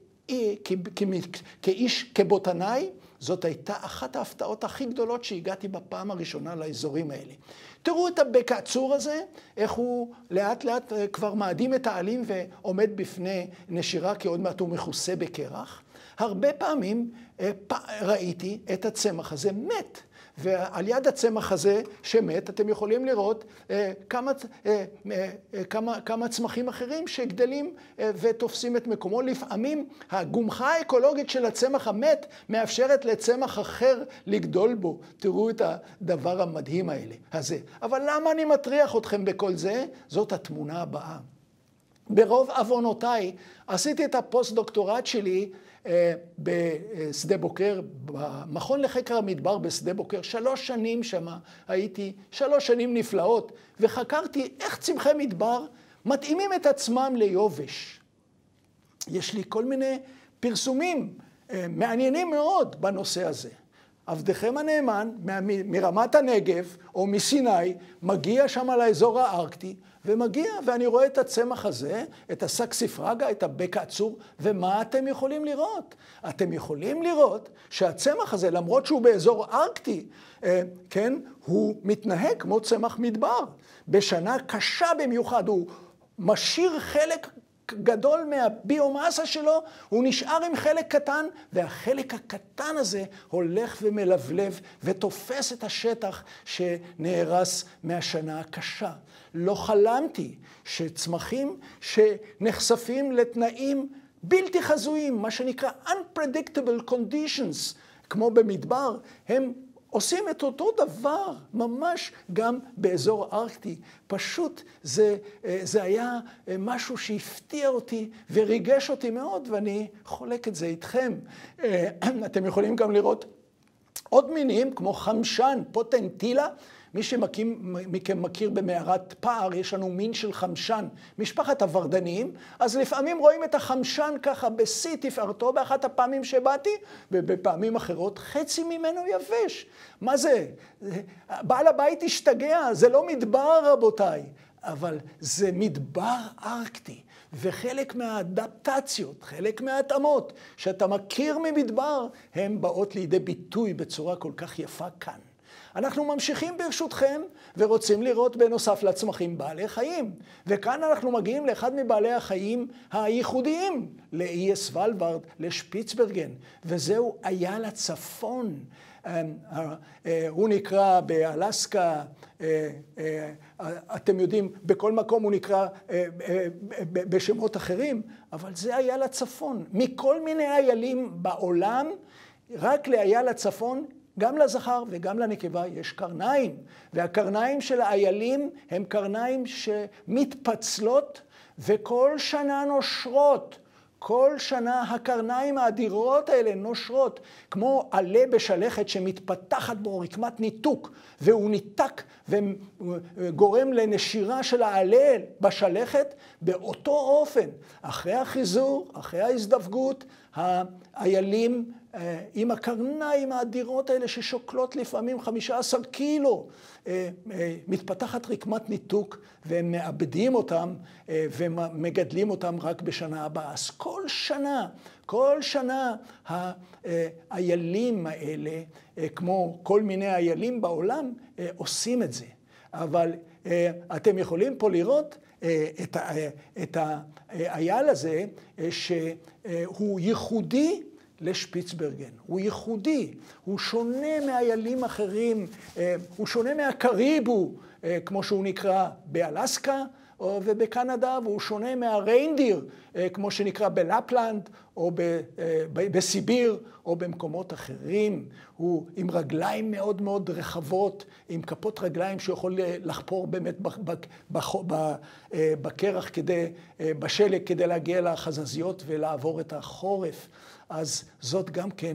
כאיש, כבוטנאי, זאת הייתה אחת ההפתעות הכי גדולות שהגעתי בפעם הראשונה לאזורים האלה. תראו את הבקעצור הזה, איך הוא לאט לאט כבר מאדים את העלים ועומד בפני נשירה, כי עוד מעט הוא מכוסה בקרח. הרבה פעמים ראיתי את הצמח הזה מת. ועל יד הצמח הזה שמת, אתם יכולים לראות כמה, כמה, כמה צמחים אחרים שגדלים ותופסים את מקומו. לפעמים הגומחה האקולוגית של הצמח המת מאפשרת לצמח אחר לגדול בו. תראו את הדבר המדהים האלה, הזה. אבל למה אני מטריח אתכם בכל זה? זאת התמונה הבאה. ברוב עוונותיי עשיתי את הפוסט-דוקטורט שלי בשדה בוקר, במכון לחקר המדבר בשדה בוקר. שלוש שנים שמה הייתי, שלוש שנים נפלאות, וחקרתי איך צמחי מדבר מתאימים את עצמם ליובש. יש לי כל מיני פרסומים מעניינים מאוד בנושא הזה. עבדכם הנאמן מרמת הנגב או מסיני מגיע שם לאזור הארקטי, ומגיע ואני רואה את הצמח הזה, את הסקסיפרגה, את הבקעצור, ומה אתם יכולים לראות? אתם יכולים לראות שהצמח הזה, למרות שהוא באזור ארקטי, כן, הוא מתנהג כמו צמח מדבר. בשנה קשה במיוחד, הוא משאיר חלק גדול מהביומאסה שלו, הוא נשאר עם חלק קטן, והחלק הקטן הזה הולך ומלבלב ותופס את השטח שנהרס מהשנה הקשה. לא חלמתי שצמחים שנחשפים לתנאים בלתי חזויים, מה שנקרא unpredictable conditions, כמו במדבר, הם עושים את אותו דבר, ממש גם באזור ארקטי. פשוט זה, זה היה משהו שהפתיע אותי וריגש אותי מאוד, ואני חולק את זה איתכם. אתם יכולים גם לראות עוד מינים, כמו חמשן, פוטנטילה. מי שמכם מכיר במערת פער, יש לנו מין של חמשן, משפחת הוורדניים, אז לפעמים רואים את החמשן ככה בשיא תפארתו, באחת הפעמים שבאתי, ובפעמים אחרות חצי ממנו יבש. מה זה? בעל הבית השתגע, זה לא מדבר רבותיי, אבל זה מדבר ארקטי. וחלק מהאדפטציות, חלק מההתאמות שאתה מכיר ממדבר, הן באות לידי ביטוי בצורה כל כך יפה כאן. אנחנו ממשיכים ברשותכם ורוצים לראות בנוסף לצמחים בעלי חיים. וכאן אנחנו מגיעים לאחד מבעלי החיים הייחודיים, לאיי סוולברד, לשפיצברגן, וזהו אייל הצפון. הוא נקרא באלסקה, אתם יודעים, בכל מקום הוא נקרא בשמות אחרים, אבל זה אייל הצפון. מכל מיני איילים בעולם, רק לאייל הצפון, גם לזכר וגם לנקבה יש קרניים, והקרניים של האיילים הם קרניים שמתפצלות וכל שנה נושרות. כל שנה הקרניים האדירות האלה נושרות, כמו עלה בשלכת שמתפתחת בו רקמת ניתוק, והוא ניתק וגורם לנשירה של העלה בשלכת. באותו אופן, אחרי החיזור, אחרי ההזדווגות, האיילים עם הקרניים האדירות האלה ששוקלות לפעמים חמישה עשר קילו, מתפתחת רקמת ניתוק, והם מאבדים אותם ומגדלים אותם רק בשנה הבאה. אז כל שנה, כל שנה האיילים האלה, כמו כל מיני איילים בעולם, עושים את זה. אבל אתם יכולים פה לראות את, את האייל הזה שהוא ייחודי לשפיצברגן. הוא ייחודי, הוא שונה מאיילים אחרים, הוא שונה מהקריבו, כמו שהוא נקרא באלסקה ובקנדה, והוא שונה מהריינדיר, כמו שנקרא בלפלנד או בסיביר או במקומות אחרים. הוא עם רגליים מאוד מאוד רחבות, עם כפות רגליים שיכול לחפור באמת בקרח כדי, בשלג כדי להגיע לחזזיות ולעבור את החורף. אז זאת גם כן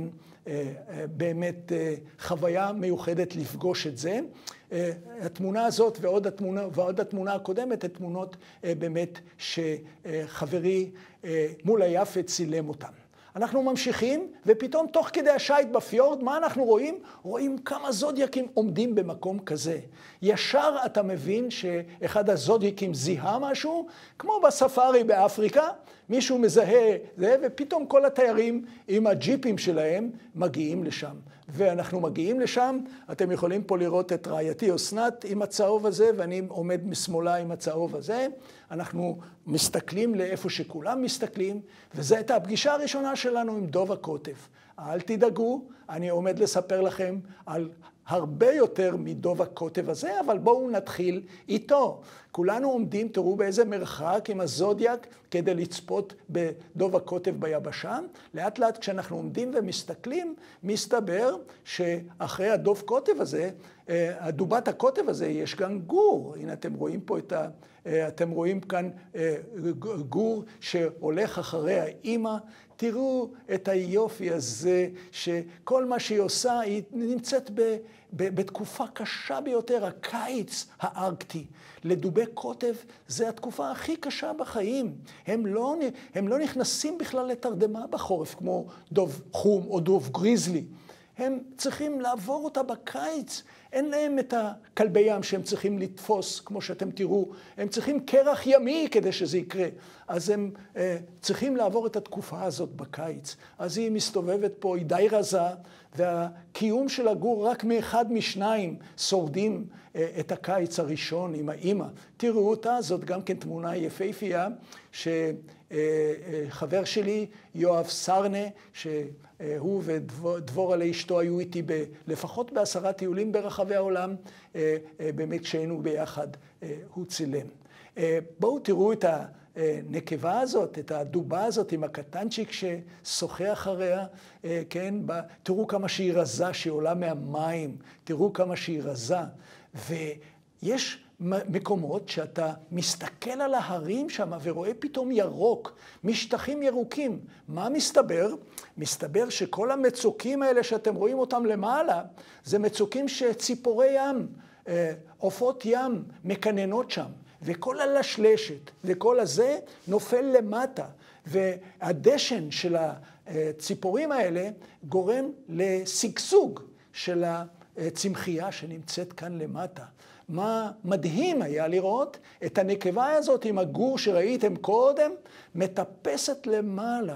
באמת חוויה מיוחדת לפגוש את זה. התמונה הזאת ועוד התמונה, ועוד התמונה הקודמת, התמונות באמת שחברי מול היפה צילם אותן. אנחנו ממשיכים, ופתאום תוך כדי השייט בפיורד, מה אנחנו רואים? רואים כמה זודיאקים עומדים במקום כזה. ישר אתה מבין שאחד הזודיאקים זיהה משהו, כמו בספארי באפריקה, מישהו מזהה זה, ופתאום כל התיירים עם הג'יפים שלהם מגיעים לשם. ואנחנו מגיעים לשם, אתם יכולים פה לראות את רעייתי אסנת עם הצהוב הזה, ואני עומד משמאלה עם הצהוב הזה. אנחנו מסתכלים לאיפה שכולם מסתכלים, וזו הייתה הפגישה הראשונה שלנו עם דוב הקוטב. אל תדאגו, אני עומד לספר לכם על הרבה יותר מדוב הקוטב הזה, אבל בואו נתחיל איתו. כולנו עומדים, תראו באיזה מרחק עם הזודיאק כדי לצפות בדוב הקוטב ביבשה. לאט לאט כשאנחנו עומדים ומסתכלים, מסתבר שאחרי הדוב קוטב הזה, הדובת הקוטב הזה, יש גם גור. הנה אתם רואים פה את ה... אתם רואים כאן גור שהולך אחרי האמא. תראו את היופי הזה, שכל מה שהיא עושה, היא נמצאת ב, ב, בתקופה קשה ביותר, הקיץ הארקטי. לדובי קוטב זה התקופה הכי קשה בחיים. הם לא, הם לא נכנסים בכלל לתרדמה בחורף, כמו דוב חום או דוב גריזלי. הם צריכים לעבור אותה בקיץ. אין להם את הכלבי ים שהם צריכים לתפוס, כמו שאתם תראו. הם צריכים קרח ימי כדי שזה יקרה. אז הם אה, צריכים לעבור את התקופה הזאת בקיץ. אז היא מסתובבת פה, היא די רזה, והקיום של הגור רק מאחד משניים שורדים אה, את הקיץ הראשון עם האמא. תראו אותה, זאת גם כן תמונה יפהפייה, שחבר שלי, יואב סרנה, ש... הוא ודבור עלי אשתו היו איתי ב, לפחות בעשרה טיולים ברחבי העולם, באמת כשהיינו ביחד, הוא צילם. בואו תראו את הנקבה הזאת, את הדובה הזאת עם הקטנצ'יק ששוחה אחריה, כן? תראו כמה שהיא רזה, שהיא עולה מהמים, תראו כמה שהיא רזה. ויש מקומות שאתה מסתכל על ההרים שם ורואה פתאום ירוק, משטחים ירוקים. מה מסתבר? מסתבר שכל המצוקים האלה שאתם רואים אותם למעלה, זה מצוקים שציפורי ים, עופות ים, מקננות שם. וכל הלשלשת וכל הזה נופל למטה. והדשן של הציפורים האלה גורם לסגסוג של הצמחייה שנמצאת כאן למטה. מה מדהים היה לראות את הנקבה הזאת עם הגור שראיתם קודם, מטפסת למעלה.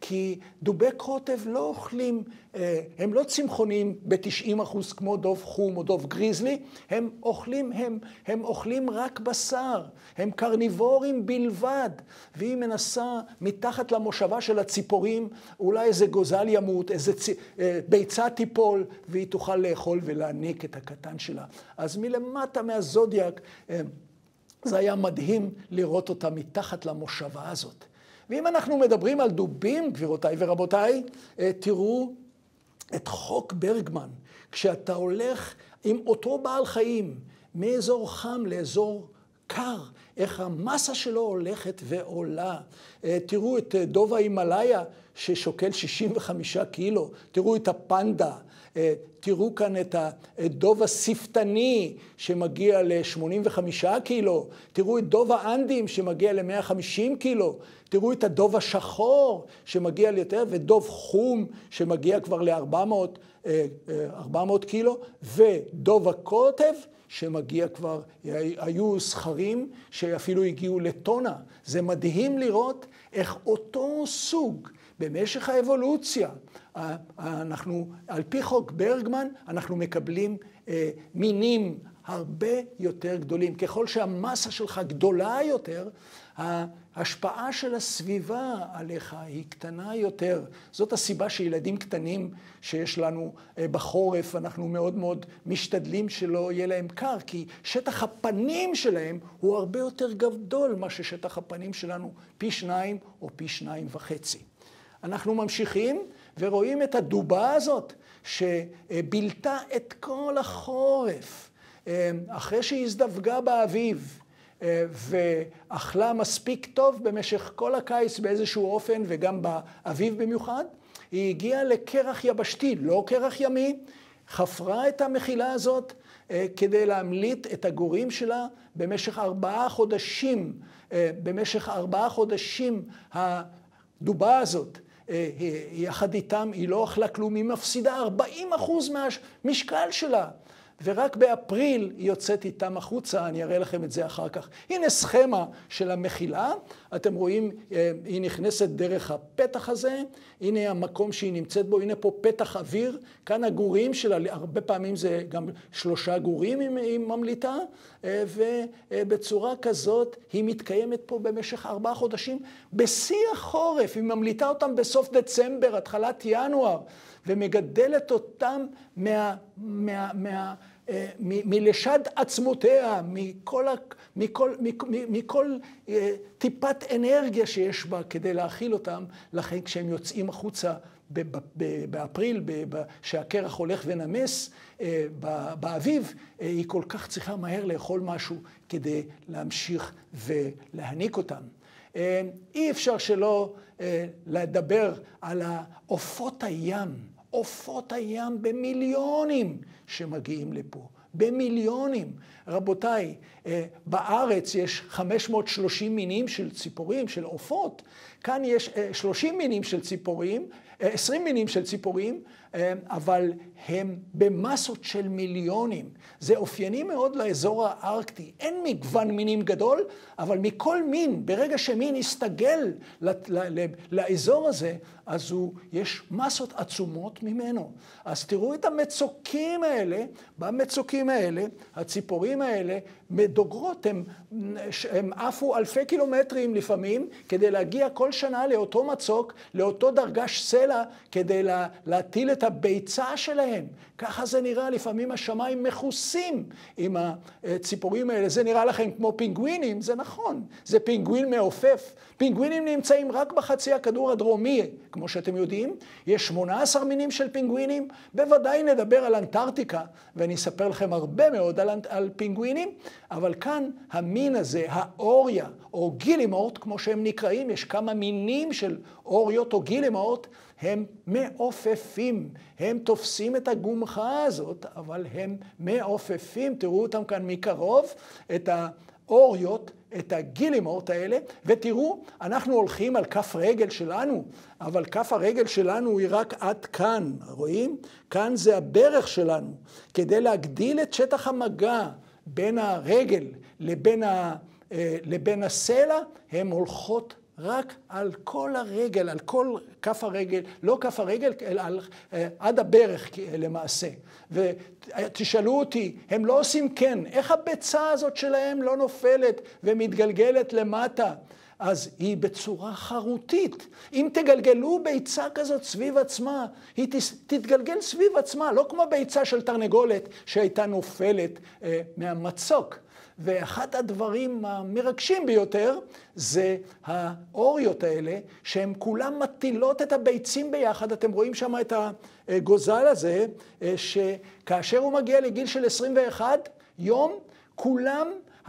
כי דובי קוטב לא אוכלים, הם לא צמחונים ב-תשעים אחוז כמו דוב חום או דוב גריזלי, הם אוכלים, הם, הם אוכלים רק בשר, הם קרניבורים בלבד, והיא מנסה מתחת למושבה של הציפורים, אולי איזה גוזל ימות, איזה צ... ביצה תיפול, והיא תוכל לאכול ולהניק את הקטן שלה. אז מלמטה מהזודיאק, זה היה מדהים לראות אותה מתחת למושבה הזאת. ואם אנחנו מדברים על דובים, גבירותיי ורבותיי, תראו את חוק ברגמן. כשאתה הולך עם אותו בעל חיים מאזור חם לאזור קר, איך המסה שלו הולכת ועולה. תראו את דוב ההימלאיה ששוקל שישים וחמישה קילו, תראו את הפנדה, תראו כאן את הדוב הספתני שמגיע ל-שמונים וחמישה קילו, תראו את דוב האנדים שמגיע ל-מאה וחמישים קילו, תראו את הדוב השחור שמגיע ליותר, ודוב חום שמגיע כבר ל-ארבע מאות קילו, ודוב הקוטב שמגיע כבר, היו זכרים שאפילו הגיעו לטונה. זה מדהים לראות איך אותו סוג במשך האבולוציה, אנחנו, על פי חוק ברגמן, אנחנו מקבלים אה, מינים הרבה יותר גדולים. ככל שהמסה שלך גדולה יותר, ההשפעה של הסביבה עליך היא קטנה יותר. זאת הסיבה שילדים קטנים שיש לנו אה, בחורף, אנחנו מאוד מאוד משתדלים שלא יהיה להם קר, כי שטח הפנים שלהם הוא הרבה יותר גדול מה ששטח הפנים שלנו פי שניים או פי שניים וחצי. אנחנו ממשיכים ורואים את הדובה הזאת שבילתה את כל החורף אחרי שהיא הזדווגה באביב ואכלה מספיק טוב במשך כל הקיץ באיזשהו אופן וגם באביב במיוחד. היא הגיעה לקרח יבשתי, לא קרח ימי, חפרה את המחילה הזאת כדי להמליט את הגורים שלה במשך ארבעה חודשים. במשך ארבעה חודשים הדובה הזאת יחד איתם, היא לא אכלה כלום, היא מפסידה ארבעים אחוז מהמשקל שלה. ורק באפריל היא יוצאת איתם החוצה, אני אראה לכם את זה אחר כך. הנה סכמה של המחילה, אתם רואים, היא נכנסת דרך הפתח הזה, הנה המקום שהיא נמצאת בו, הנה פה פתח אוויר, כאן הגורים שלה, הרבה פעמים זה גם שלושה גורים היא ממליטה, ובצורה כזאת היא מתקיימת פה במשך ארבעה חודשים, בשיא החורף, היא ממליטה אותם בסוף דצמבר, התחלת ינואר, ומגדלת אותם מה... מה, מה מלשד עצמותיה, מכל, מכל, מכל, מכל טיפת אנרגיה שיש בה כדי להאכיל אותם, לכן כשהם יוצאים החוצה באפריל, שהקרח הולך ונמס באביב, היא כל כך צריכה מהר לאכול משהו כדי להמשיך ולהניק אותם. אי אפשר שלא לדבר על עופות הים. עופות הים במיליונים שמגיעים לפה, במיליונים. רבותיי, בארץ יש חמש מאות ושלושים מינים של ציפורים, של עופות. כאן יש שלושים מינים של ציפורים, עשרים מינים של ציפורים, אבל הם במסות של מיליונים. זה אופייני מאוד לאזור הארקטי. אין מגוון מינים גדול, אבל מכל מין, ברגע שמין יסתגל לאזור הזה, אז הוא, יש מסות עצומות ממנו. אז תראו את המצוקים האלה, במצוקים האלה, הציפורים האלה מדוגרות, הם, הם עפו אלפי קילומטרים לפעמים, כדי להגיע כל שנה לאותו מצוק, לאותו דרגש סלע, כדי לה, להטיל את הביצה שלהם. ככה זה נראה, לפעמים השמיים מכוסים עם הציפורים האלה. זה נראה לכם כמו פינגווינים, זה נכון, זה פינגווין מעופף. פינגווינים נמצאים רק בחצי הכדור הדרומי, כמו שאתם יודעים. יש שמונה עשר מינים של פינגווינים, בוודאי נדבר על אנטארקטיקה, ואני אספר לכם הרבה מאוד על, על פינגווינים, אבל כאן המין הזה, האוריה, או גילימורט, כמו שהם נקראים, יש כמה מינים של אוריות או גילימורט, הם מעופפים, הם תופסים את הגומחה הזאת, אבל הם מעופפים, תראו אותם כאן מקרוב, את האוריות, את הגילימורט האלה, ותראו, אנחנו הולכים על כף רגל שלנו, אבל כף הרגל שלנו היא רק עד כאן, רואים? כאן זה הברך שלנו, כדי להגדיל את שטח המגע בין הרגל לבין, ה, לבין הסלע, הן הולכות רק על כל הרגל, על כל כף הרגל, לא כף הרגל, אלא על, עד הברך למעשה. ותשאלו אותי, הם לא עושים כן, איך הביצה הזאת שלהם לא נופלת ומתגלגלת למטה? אז היא בצורה חרוטית. אם תגלגלו ביצה כזאת סביב עצמה, היא תתגלגל סביב עצמה, לא כמו ביצה של תרנגולת שהייתה נופלת אה, מהמצוק. ואחד הדברים המרגשים ביותר זה האוריות האלה, שהן כולן מטילות את הביצים ביחד. אתם רואים שם את הגוזל הזה, שכאשר הוא מגיע לגיל של עשרים ואחד יום, כולם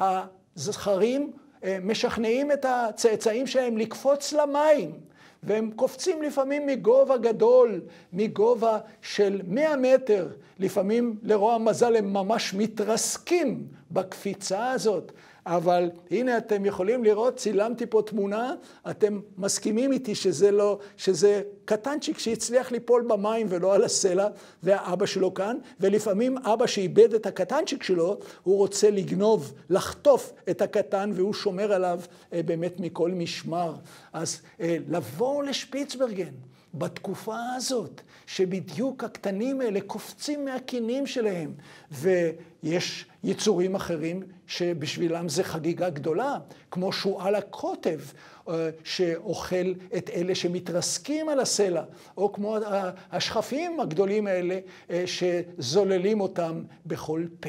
הזכרים משכנעים את הצאצאים שלהם לקפוץ למים. והם קופצים לפעמים מגובה גדול, מגובה של מאה מטר. לפעמים לרוע מזל הם ממש מתרסקים בקפיצה הזאת. אבל הנה אתם יכולים לראות, צילמתי פה תמונה, אתם מסכימים איתי שזה לא, שזה קטנצ'יק שהצליח ליפול במים ולא על הסלע, והאבא שלו כאן, ולפעמים אבא שאיבד את הקטנצ'יק שלו, הוא רוצה לגנוב, לחטוף את הקטן, והוא שומר עליו באמת מכל משמר. אז לבוא לשפיצברגן, בתקופה הזאת, שבדיוק הקטנים האלה קופצים מהקינים שלהם, ויש יצורים אחרים שבשבילם זה חגיגה גדולה, כמו שועל הקוטב, שאוכל את אלה שמתרסקים על הסלע, או כמו השכפים הגדולים האלה שזוללים אותם בכל פה.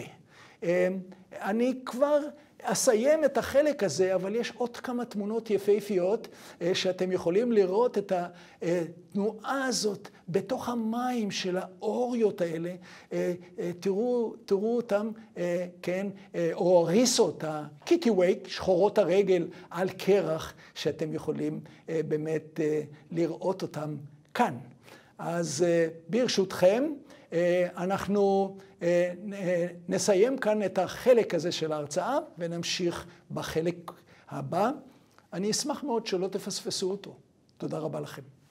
אני כבר אסיים את החלק הזה, אבל יש עוד כמה תמונות יפהפיות שאתם יכולים לראות את התנועה הזאת בתוך המים של האוריות האלה. תראו, תראו אותם, כן, או הריסות, הקיטיווייק, שחורות הרגל על קרח, שאתם יכולים באמת לראות אותם כאן. אז ברשותכם, אנחנו נסיים כאן את החלק הזה של ההרצאה ונמשיך בחלק הבא. אני אשמח מאוד שלא תפספסו אותו. תודה רבה לכם.